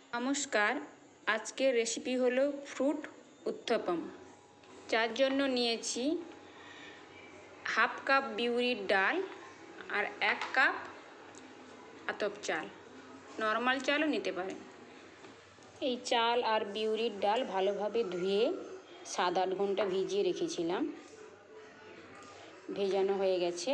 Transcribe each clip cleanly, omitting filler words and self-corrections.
নমস্কার, আজকের রেসিপি হলো ফ্রুট উত্তপম। যার জন্য নিয়েছি হাফ কাপ বিউলির ডাল আর 1 কাপ আতপ চাল, নর্মাল চালও নিতে পারেন। এই চাল আর বিউলির ডাল ভালোভাবে ধুয়ে 7-8 ঘন্টা ভিজিয়ে রেখেছিলাম। ভেজানো হয়ে গেছে।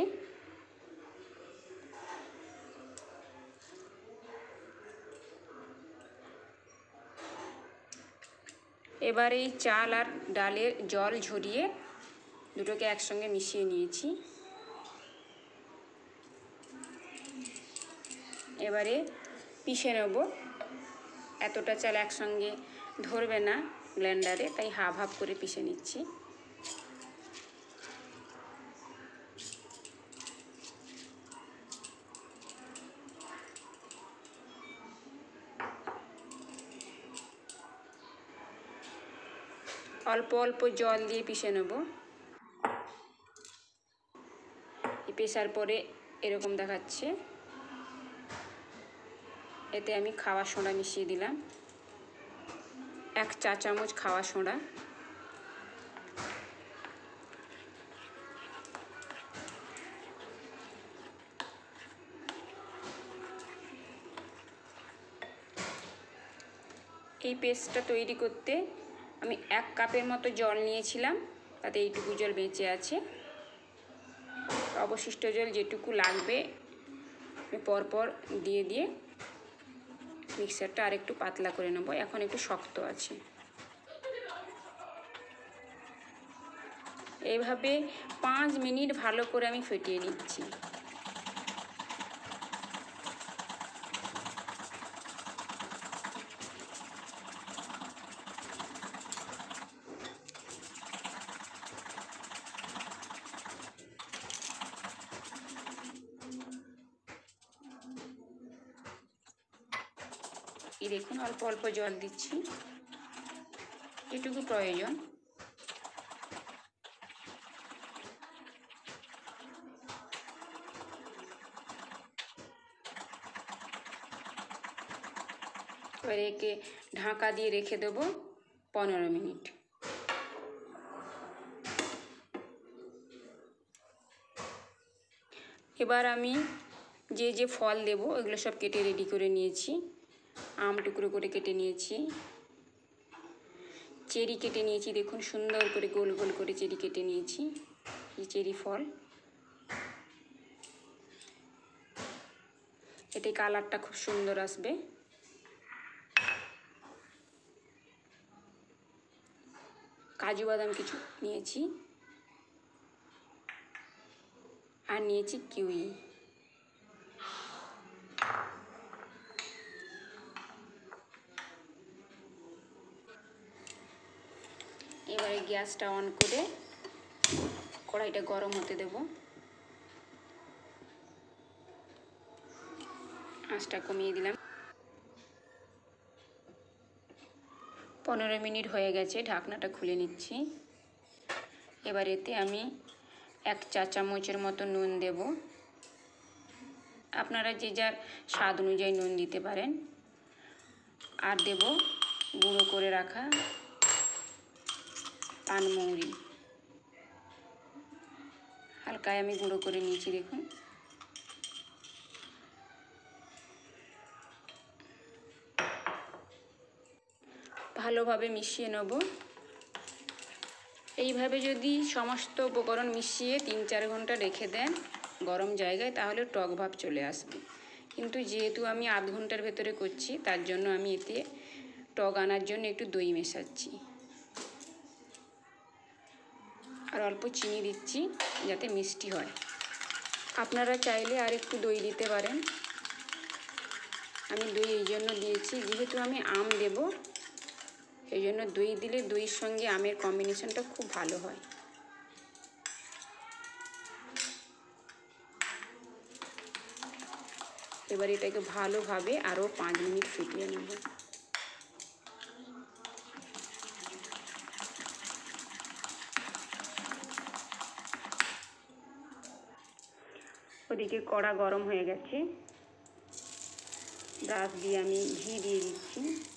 এবার এই চাল আর ডালের জল ঝরিয়ে দুটোকে একসঙ্গে মিশিয়ে নিয়েছি। এবারে পিষে নেব। এতটা চাল একসঙ্গে ধরবে না ব্লেন্ডারে, তাই হাফ হাফ করে পিষে নিচ্ছি। অল্প অল্প জল দিয়ে পিষে নেব। পেশার পরে এরকম দেখাচ্ছে। এতে আমি খাওয়া সোডা মিশিয়ে দিলাম, 1 চা চামচ খাওয়া সোডা। এই পেস্টটা তৈরি করতে আমি 1 কাপের মতো জল নিয়েছিলাম, তাতে এইটুকু জল বেঁচে আছে। অবশিষ্ট জল যেটুকু লাগবে আমি পরপর দিয়ে দিয়ে মিক্সারটা আর একটু পাতলা করে নেব। এখন একটু শক্ত আছে। এইভাবে 5 মিনিট ভালো করে আমি ফেটিয়ে নিচ্ছি। এই দেখুন, অল্প অল্প জল দিচ্ছি, এটুকু প্রয়োজন। এবার একে ঢাকা দিয়ে রেখে দেবো 15 মিনিট। এবার আমি যে যে ফল দেব এগুলো সব কেটে রেডি করে নিয়েছি। আম টুকরো করে কেটে নিয়েছি, চেরি কেটে নিয়েছি, দেখুন সুন্দর করে গোল গোল করে চেরি কেটে নিয়েছি। এই চেরি ফল, এতে কালারটা খুব সুন্দর আসবে। কাজু বাদাম কিছু নিয়েছি, আর নিয়েছি কিউই। এবারে গ্যাসটা অন করে কড়াইটা গরম হতে দেব। আঁচটা কমিয়ে দিলাম। 15 মিনিট হয়ে গেছে, ঢাকনাটা খুলে নিচ্ছি। এবার এতে আমি 1 চা চামচের মতো নুন দেব। আপনারা যে যার স্বাদ অনুযায়ী নুন দিতে পারেন। আর দেব গুঁড়ো করে রাখা পানমৌরি, হালকায় আমি গুঁড়ো করে নিয়েছি, দেখুন। ভালোভাবে মিশিয়ে নেব। এইভাবে যদি সমস্ত উপকরণ মিশিয়ে 3-4 ঘন্টা রেখে দেন গরম জায়গায়, তাহলে টক ভাব চলে আসবে। কিন্তু যেহেতু আমি আধ ঘন্টার ভেতরে করছি, তার জন্য আমি এতে টক আনার জন্য একটু দই মেশাচ্ছি, আর অল্প চিনি দিচ্ছি যাতে মিষ্টি হয়। আপনারা চাইলে আর একটু দই দিতে পারেন। আমি দই এই জন্য দিয়েছি, যেহেতু আমি আম দেব, এই জন্য দই দিলে দইয়ের সঙ্গে আমের কম্বিনেশনটা খুব ভালো হয়। এবার এটাকে ভালোভাবে আরও 5 মিনিট ফুটিয়ে নেব। ওদিকে কড়া গরম হয়ে গেছে, ব্রাশ দিয়ে আমি ঘি দিয়ে দিচ্ছি।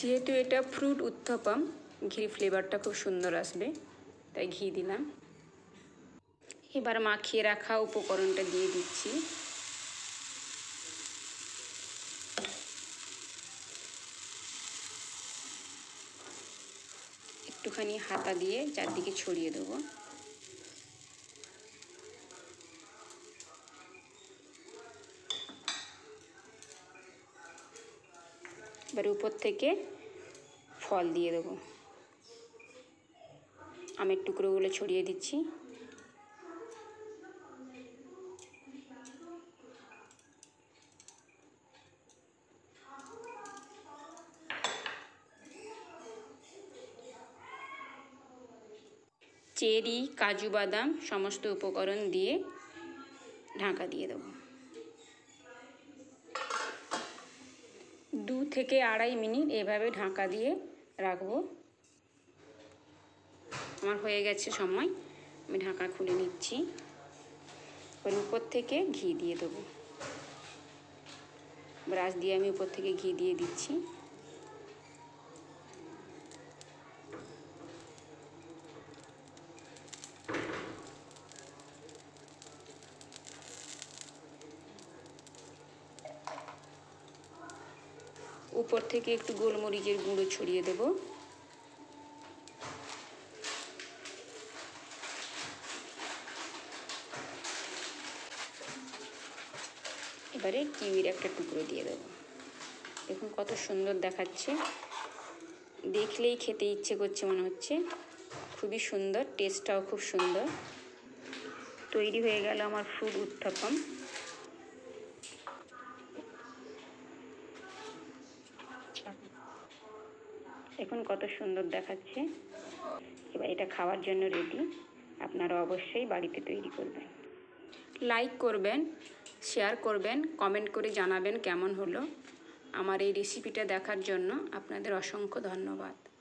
যেহেতু এটা ফ্রুট উত্থপম, ঘির ফ্লেভারটা খুব সুন্দর আসবে, তাই ঘি দিলাম। এবার মাখিয়ে রাখা উপকরণটা দিয়ে দিচ্ছি। একটুখানি হাতা দিয়ে চারদিকে ছড়িয়ে দেবো। এবার উপর থেকে ফল দিয়ে দেবো। আমের টুকরোগুলো ছড়িয়ে দিচ্ছি। চেরি, কাজু বাদাম সমস্ত উপকরণ দিয়ে ঢাকা দিয়ে দেবো। 2 থেকে 2.5 মিনিট এভাবে ঢাকা দিয়ে রাখবো। আমার হয়ে গেছে সময়, আমি ঢাকা খুলে নিচ্ছি। এবার উপর থেকে ঘি দিয়ে দেবো। ব্রাশ দিয়ে আমি উপর থেকে ঘি দিয়ে দিচ্ছি। উপর থেকে একটু গোলমরিচের গুঁড়ো ছড়িয়ে দেব। এবারে কিউইর একটা টুকরো দিয়ে দেবো। দেখুন কত সুন্দর দেখাচ্ছে, দেখলেই খেতে ইচ্ছে করছে মনে হচ্ছে। খুবই সুন্দর, টেস্টটাও খুব সুন্দর। তৈরি হয়ে গেল আমার ফ্রুট উত্থপম। দেখুন কত সুন্দর দেখাচ্ছে। এবার এটা খাওয়ার জন্য রেডি। আপনারা অবশ্যই বাড়িতে তৈরি করবেন। লাইক করবেন, শেয়ার করবেন, কমেন্ট করে জানাবেন কেমন হলো। আমার এই রেসিপিটা দেখার জন্য আপনাদের অসংখ্য ধন্যবাদ।